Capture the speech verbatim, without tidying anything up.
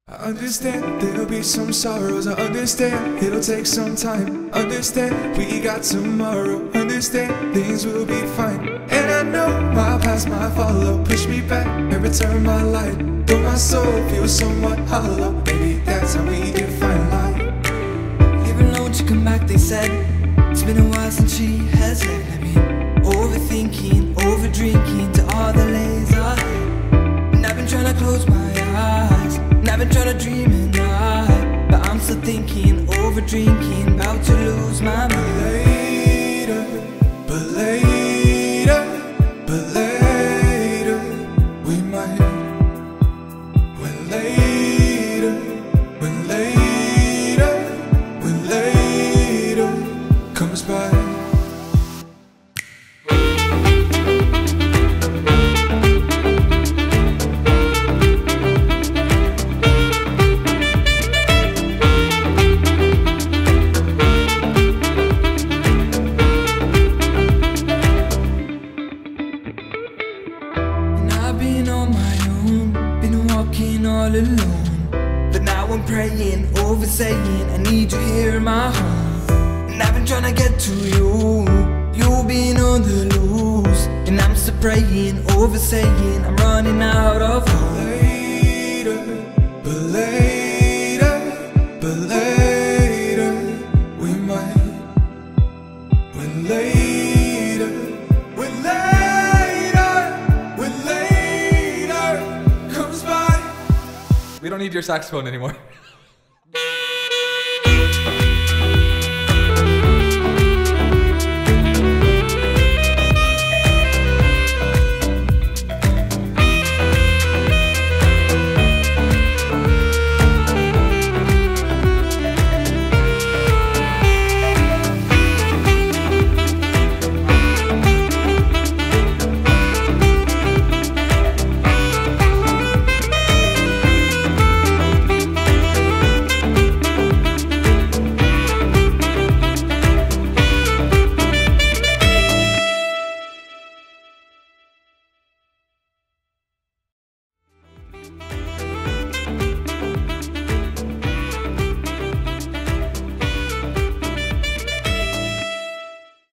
I understand there'll be some sorrows. I understand it'll take some time. Understand we got tomorrow. Understand things will be fine. And I know my past might follow, push me back and return my light. Though my soul feels somewhat hollow, maybe that's how we define life. Leaving alone to come back, they said. It's been a while since she has left. I've been overthinking, over drinking to all the lays ahead. And I've been trying to close my eyes, and I've been trying to dream at night, but I'm still thinking, over drinking, about to lose my mind. Later, but later, but later, we might. When later, when later, when later comes by. Praying, over saying, I need you here in my home. And I've been trying to get to you, you been on the loose. And I'm still praying, over saying, I'm running out of hope. Later, but later, but later, we might. When later, when later, when later comes by. We don't need your saxophone anymore.